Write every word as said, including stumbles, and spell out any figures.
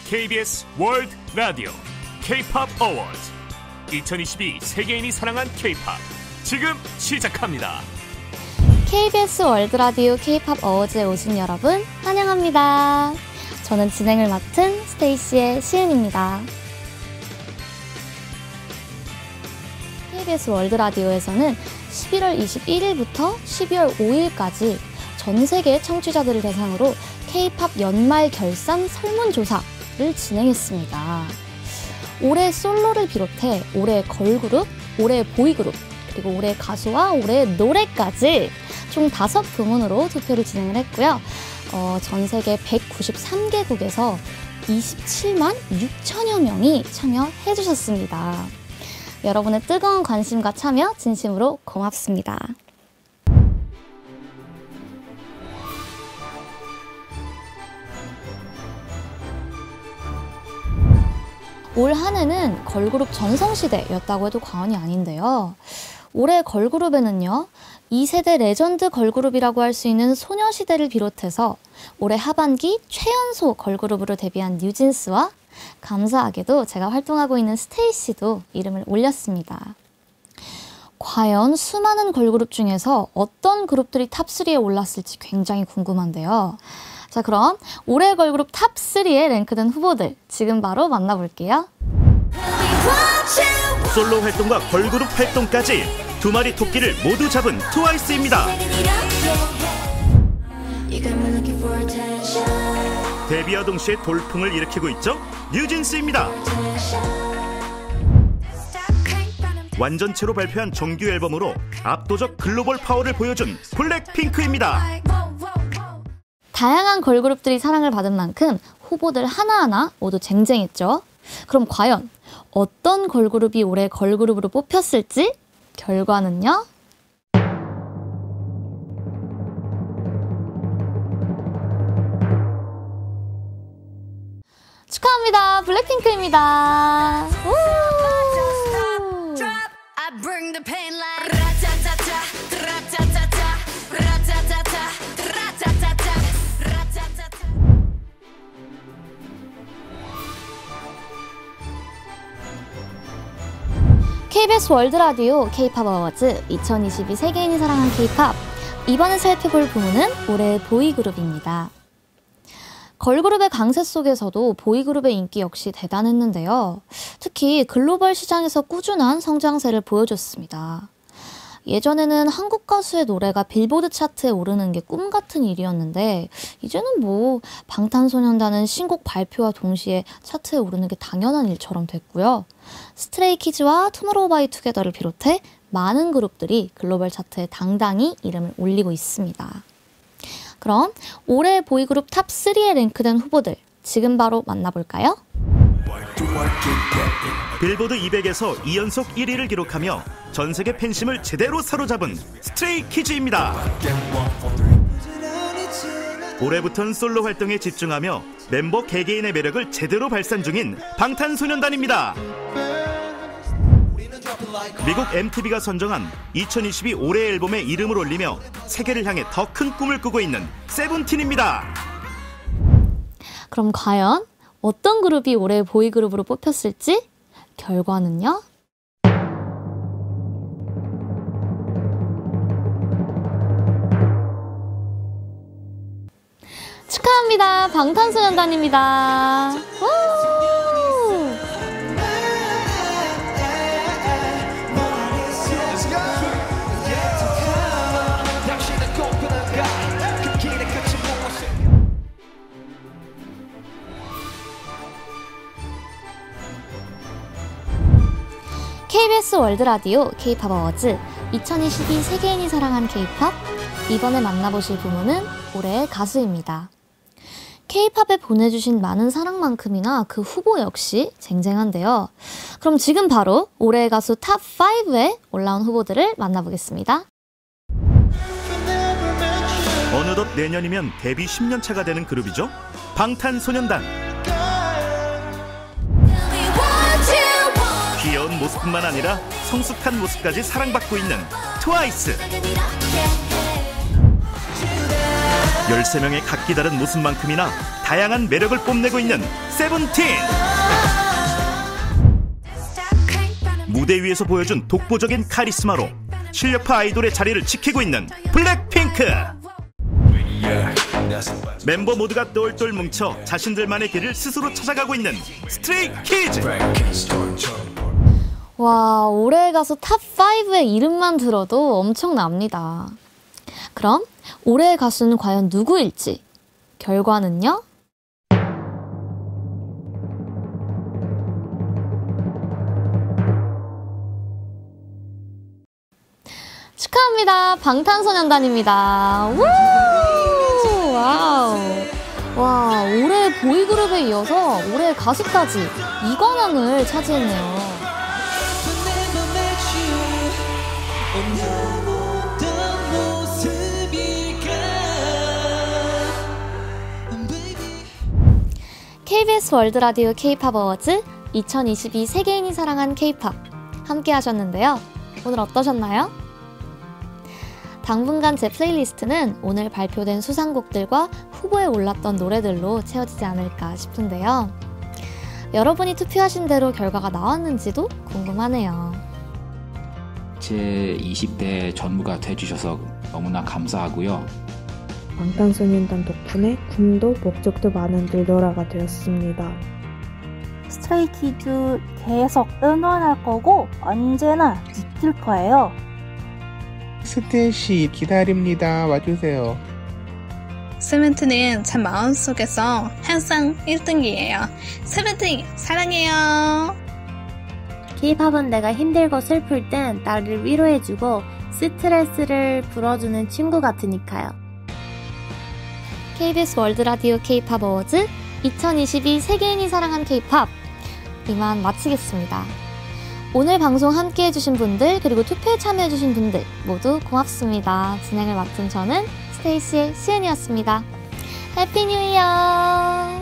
케이비에스 월드 라디오 K-팝 어워즈 이천이십이 세계인이 사랑한 K-팝 지금 시작합니다. 케이비에스 월드 라디오 K-팝 어워즈에 오신 여러분 환영합니다. 저는 진행을 맡은 스테이시의 시은입니다. 케이비에스 월드 라디오에서는 십일월 이십일일부터 십이월 오일까지 전 세계 청취자들을 대상으로 K-팝 연말 결산 설문조사를 진행했습니다. 올해 솔로를 비롯해 올해 걸그룹, 올해 보이그룹, 그리고 올해 가수와 올해 노래까지 총 다섯 부문으로 투표를 진행을 했고요. 어, 전 세계 백구십삼 개국에서 이십칠만 육천여 명이 참여해 주셨습니다. 여러분의 뜨거운 관심과 참여 진심으로 고맙습니다. 올 한 해는 걸그룹 전성시대였다고 해도 과언이 아닌데요. 올해 걸그룹에는요, 이 세대 레전드 걸그룹이라고 할 수 있는 소녀시대를 비롯해서 올해 하반기 최연소 걸그룹으로 데뷔한 뉴진스와 감사하게도 제가 활동하고 있는 스테이시도 이름을 올렸습니다. 과연 수많은 걸그룹 중에서 어떤 그룹들이 탑쓰리에 올랐을지 굉장히 궁금한데요. 자, 그럼 올해 걸그룹 탑쓰리에 랭크된 후보들 지금 바로 만나볼게요. 솔로 활동과 걸그룹 활동까지 두 마리 토끼를 모두 잡은 트와이스입니다. 데뷔와 동시에 돌풍을 일으키고 있죠? 뉴진스입니다. 완전체로 발표한 정규 앨범으로 압도적 글로벌 파워를 보여준 블랙핑크입니다. 다양한 걸그룹들이 사랑을 받은 만큼 후보들 하나하나 모두 쟁쟁했죠. 그럼 과연 어떤 걸그룹이 올해 걸그룹으로 뽑혔을지 결과는요? 축하합니다. 블랙핑크입니다. 케이비에스 월드 라디오 K-팝 어워즈 이천이십이 세계인이 사랑한 K-팝. 이번에 살펴볼 부문은 올해의 보이그룹입니다. 걸그룹의 강세 속에서도 보이그룹의 인기 역시 대단했는데요. 특히 글로벌 시장에서 꾸준한 성장세를 보여줬습니다. 예전에는 한국 가수의 노래가 빌보드 차트에 오르는 게 꿈 같은 일이었는데 이제는 뭐 방탄소년단은 신곡 발표와 동시에 차트에 오르는 게 당연한 일처럼 됐고요. 스트레이키즈와 투모로우바이투게더를 비롯해 많은 그룹들이 글로벌 차트에 당당히 이름을 올리고 있습니다. 그럼 올해 보이그룹 탑쓰리에 랭크된 후보들 지금 바로 만나볼까요? 빌보드 이백에서 이 연속 일 위를 기록하며 전세계 팬심을 제대로 사로잡은 스트레이키즈입니다. 올해부터는 솔로 활동에 집중하며 멤버 개개인의 매력을 제대로 발산 중인 방탄소년단입니다. 미국 엠티비가 선정한 이천이십이 올해 앨범에 이름을 올리며 세계를 향해 더 큰 꿈을 꾸고 있는 세븐틴입니다. 그럼 과연 어떤 그룹이 올해 보이그룹으로 뽑혔을지 결과는요? 축하합니다. 방탄소년단입니다. 케이비에스 월드 라디오 K-팝 어워즈 이천이십이 세계인이 사랑한 K-팝. 이번에 만나보실 부문은 올해의 가수입니다. K-팝에 보내주신 많은 사랑만큼이나 그 후보 역시 쟁쟁한데요. 그럼 지금 바로 올해의 가수 탑 파이브에 올라온 후보들을 만나보겠습니다. 어느덧 내년이면 데뷔 십 년 차가 되는 그룹이죠. 방탄소년단. 귀여운 모습뿐만 아니라 성숙한 모습까지 사랑받고 있는 트와이스. 열세 명의 각기 다른 모습만큼이나 다양한 매력을 뽐내고 있는 세븐틴. 무대 위에서 보여준 독보적인 카리스마로 실력파 아이돌의 자리를 지키고 있는 블랙핑크. 멤버 모두가 똘똘 뭉쳐 자신들만의 길을 스스로 찾아가고 있는 스트레이키즈. 와, 올해의 가수 탑오의 이름만 들어도 엄청납니다. 그럼 올해의 가수는 과연 누구일지? 결과는요? 축하합니다. 방탄소년단입니다. 우! 와우. 와, 올해 보이그룹에 이어서 올해 가수까지 이관왕을 차지했네요. 케이비에스 월드라디오 K-팝 어워즈 이천이십이 세계인이 사랑한 K-팝 함께 하셨는데요. 오늘 어떠셨나요? 당분간 제 플레이리스트는 오늘 발표된 수상곡들과 후보에 올랐던 노래들로 채워지지 않을까 싶은데요. 여러분이 투표하신 대로 결과가 나왔는지도 궁금하네요. 제 이십 대 전무가 돼주셔서 너무나 감사하고요. 방탄소년단 덕분에 꿈도 목적도 많은 늘더라가 되었습니다. 스트레이키즈 계속 응원할 거고 언제나 지킬 거예요. 스테이씨 기다립니다. 와주세요. 세븐틴은 제 마음속에서 항상 일 등이에요. 세븐틴 사랑해요. K-팝은 내가 힘들고 슬플 땐 나를 위로해주고 스트레스를 풀어주는 친구 같으니까요. 케이비에스 월드라디오 K-팝 어워즈 이천이십이 세계인이 사랑한 K-팝 이만 마치겠습니다. 오늘 방송 함께 해주신 분들 그리고 투표에 참여해주신 분들 모두 고맙습니다. 진행을 맡은 저는 스테이시의 시은이었습니다. 해피 뉴 이어!